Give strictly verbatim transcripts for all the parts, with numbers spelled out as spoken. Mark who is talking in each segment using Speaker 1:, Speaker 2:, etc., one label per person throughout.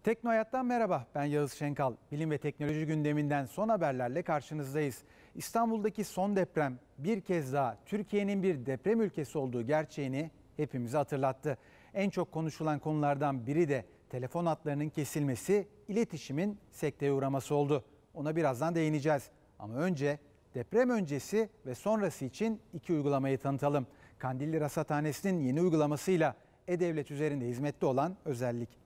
Speaker 1: Tekno Hayat'tan merhaba, ben Yağız Şenkal. Bilim ve teknoloji gündeminden son haberlerle karşınızdayız. İstanbul'daki son deprem bir kez daha Türkiye'nin bir deprem ülkesi olduğu gerçeğini hepimize hatırlattı. En çok konuşulan konulardan biri de telefon hatlarının kesilmesi, iletişimin sekteye uğraması oldu. Ona birazdan değineceğiz. Ama önce deprem öncesi ve sonrası için iki uygulamayı tanıtalım. Kandilli Rasathanesi'nin yeni uygulamasıyla E-Devlet üzerinde hizmette olan özellik.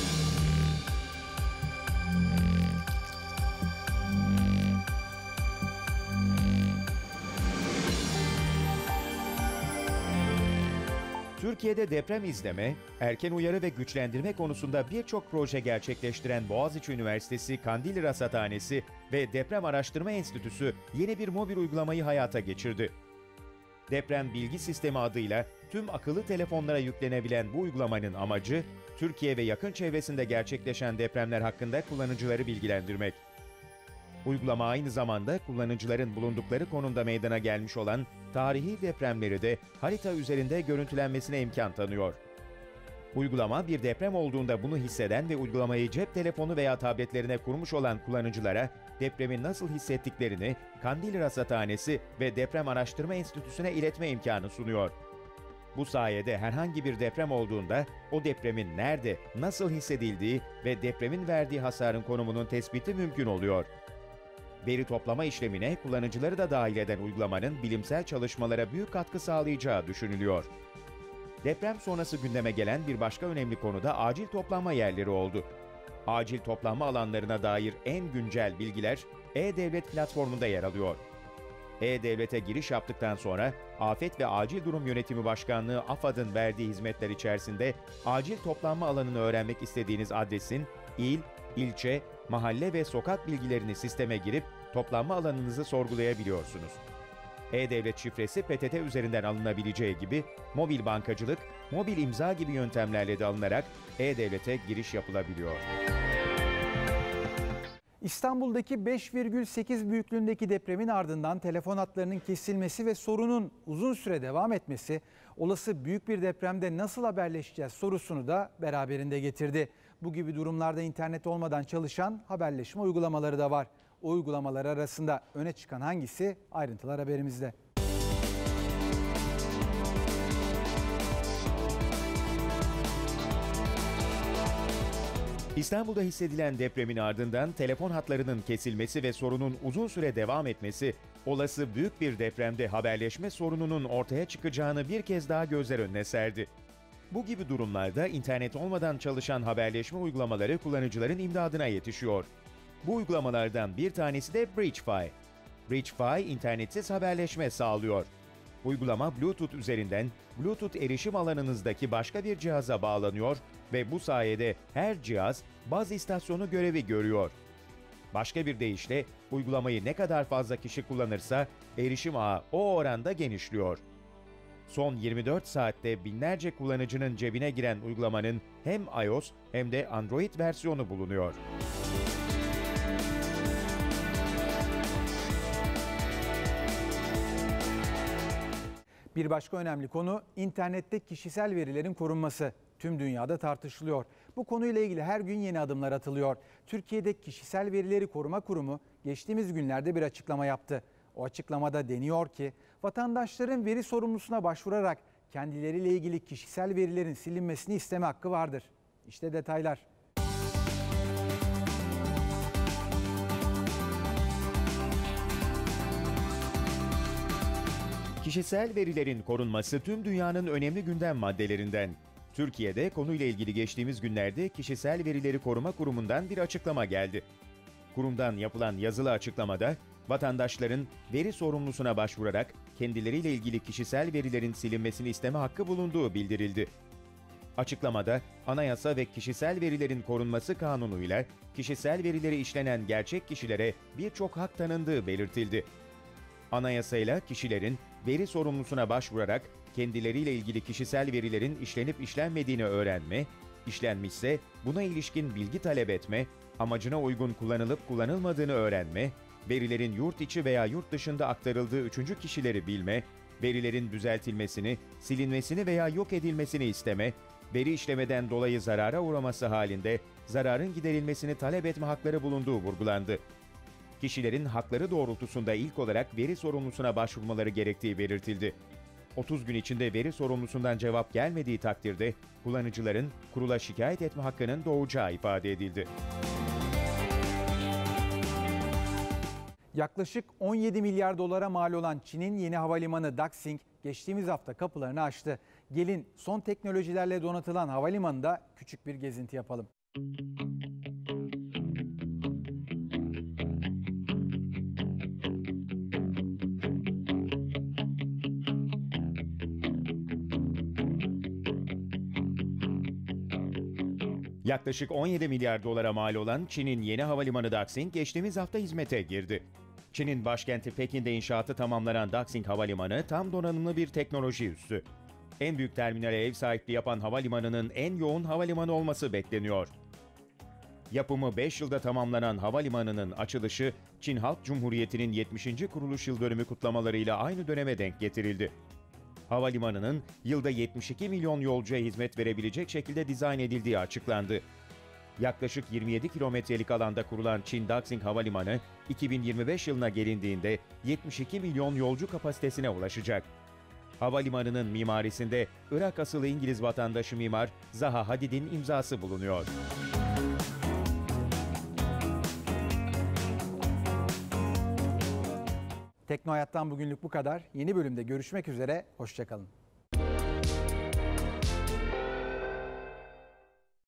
Speaker 2: Türkiye'de deprem izleme, erken uyarı ve güçlendirme konusunda birçok proje gerçekleştiren Boğaziçi Üniversitesi Kandilli Rasathanesi ve Deprem Araştırma Enstitüsü yeni bir mobil uygulamayı hayata geçirdi. Deprem Bilgi Sistemi adıyla tüm akıllı telefonlara yüklenebilen bu uygulamanın amacı, Türkiye ve yakın çevresinde gerçekleşen depremler hakkında kullanıcıları bilgilendirmek. Uygulama aynı zamanda kullanıcıların bulundukları konumda meydana gelmiş olan tarihi depremleri de harita üzerinde görüntülenmesine imkan tanıyor. Uygulama bir deprem olduğunda bunu hisseden ve uygulamayı cep telefonu veya tabletlerine kurmuş olan kullanıcılara depremi nasıl hissettiklerini Kandilli Rasathanesi ve Deprem Araştırma Enstitüsü'ne iletme imkanı sunuyor. Bu sayede herhangi bir deprem olduğunda o depremin nerede, nasıl hissedildiği ve depremin verdiği hasarın konumunun tespiti mümkün oluyor. Veri toplama işlemine kullanıcıları da dahil eden uygulamanın bilimsel çalışmalara büyük katkı sağlayacağı düşünülüyor. Deprem sonrası gündeme gelen bir başka önemli konu da acil toplanma yerleri oldu. Acil toplanma alanlarına dair en güncel bilgiler E-Devlet platformunda yer alıyor. E-Devlet'e giriş yaptıktan sonra Afet ve Acil Durum Yönetimi Başkanlığı AFAD'ın verdiği hizmetler içerisinde acil toplanma alanını öğrenmek istediğiniz adresin il, ilçe, mahalle ve sokak bilgilerini sisteme girip toplanma alanınızı sorgulayabiliyorsunuz. E-Devlet şifresi P T T üzerinden alınabileceği gibi mobil bankacılık, mobil imza gibi yöntemlerle de alınarak E-Devlet'e giriş yapılabiliyor.
Speaker 1: İstanbul'daki beş virgül sekiz büyüklüğündeki depremin ardından telefon hatlarının kesilmesi ve sorunun uzun süre devam etmesi, olası büyük bir depremde nasıl haberleşeceğiz sorusunu da beraberinde getirdi. Bu gibi durumlarda internet olmadan çalışan haberleşme uygulamaları da var. O uygulamalar arasında öne çıkan hangisi? Ayrıntılar haberimizde.
Speaker 2: İstanbul'da hissedilen depremin ardından telefon hatlarının kesilmesi ve sorunun uzun süre devam etmesi, olası büyük bir depremde haberleşme sorununun ortaya çıkacağını bir kez daha gözler önüne serdi. Bu gibi durumlarda internet olmadan çalışan haberleşme uygulamaları kullanıcıların imdadına yetişiyor. Bu uygulamalardan bir tanesi de BridgeFi. BridgeFi internetsiz haberleşme sağlıyor. Uygulama Bluetooth üzerinden Bluetooth erişim alanınızdaki başka bir cihaza bağlanıyor ve bu sayede her cihaz baz istasyonu görevi görüyor. Başka bir deyişle uygulamayı ne kadar fazla kişi kullanırsa erişim ağı o oranda genişliyor. Son yirmi dört saatte binlerce kullanıcının cebine giren uygulamanın hem iOS hem de Android versiyonu bulunuyor.
Speaker 1: Bir başka önemli konu internette kişisel verilerin korunması. Tüm dünyada tartışılıyor. Bu konuyla ilgili her gün yeni adımlar atılıyor. Türkiye'de Kişisel Verileri Koruma Kurumu geçtiğimiz günlerde bir açıklama yaptı. O açıklamada deniyor ki vatandaşların veri sorumlusuna başvurarak kendileriyle ilgili kişisel verilerin silinmesini isteme hakkı vardır. İşte detaylar.
Speaker 2: Kişisel verilerin korunması tüm dünyanın önemli gündem maddelerinden. Türkiye'de konuyla ilgili geçtiğimiz günlerde Kişisel Verileri Koruma Kurumu'ndan bir açıklama geldi. Kurumdan yapılan yazılı açıklamada, vatandaşların veri sorumlusuna başvurarak kendileriyle ilgili kişisel verilerin silinmesini isteme hakkı bulunduğu bildirildi. Açıklamada, Anayasa ve Kişisel Verilerin Korunması Kanunu'yla kişisel verileri işlenen gerçek kişilere birçok hak tanındığı belirtildi. Anayasayla kişilerin veri sorumlusuna başvurarak kendileriyle ilgili kişisel verilerin işlenip işlenmediğini öğrenme, işlenmişse buna ilişkin bilgi talep etme, amacına uygun kullanılıp kullanılmadığını öğrenme, verilerin yurt içi veya yurt dışında aktarıldığı üçüncü kişileri bilme, verilerin düzeltilmesini, silinmesini veya yok edilmesini isteme, veri işlemeden dolayı zarara uğraması halinde zararın giderilmesini talep etme hakları bulunduğu vurgulandı. Kişilerin hakları doğrultusunda ilk olarak veri sorumlusuna başvurmaları gerektiği belirtildi. otuz gün içinde veri sorumlusundan cevap gelmediği takdirde kullanıcıların kurula şikayet etme hakkının doğacağı ifade edildi.
Speaker 1: Yaklaşık on yedi milyar dolara mal olan Çin'in yeni havalimanı Daxing geçtiğimiz hafta kapılarını açtı. Gelin son teknolojilerle donatılan havalimanında küçük bir gezinti yapalım.
Speaker 2: Yaklaşık on yedi milyar dolara mal olan Çin'in yeni havalimanı Daxing geçtiğimiz hafta hizmete girdi. Çin'in başkenti Pekin'de inşaatı tamamlanan Daxing Havalimanı tam donanımlı bir teknoloji üssü. En büyük terminale ev sahipliği yapan havalimanının en yoğun havalimanı olması bekleniyor. Yapımı beş yılda tamamlanan havalimanının açılışı Çin Halk Cumhuriyeti'nin yetmişinci kuruluş yıl dönümü kutlamalarıyla aynı döneme denk getirildi. Havalimanının yılda yetmiş iki milyon yolcuya hizmet verebilecek şekilde dizayn edildiği açıklandı. Yaklaşık yirmi yedi kilometrelik alanda kurulan Çin Daxing Havalimanı, iki bin yirmi beş yılına gelindiğinde yetmiş iki milyon yolcu kapasitesine ulaşacak. Havalimanının mimarisinde Irak asıllı İngiliz vatandaşı mimar Zaha Hadid'in imzası bulunuyor.
Speaker 1: Tekno Hayat'tan bugünlük bu kadar. Yeni bölümde görüşmek üzere, hoşça kalın.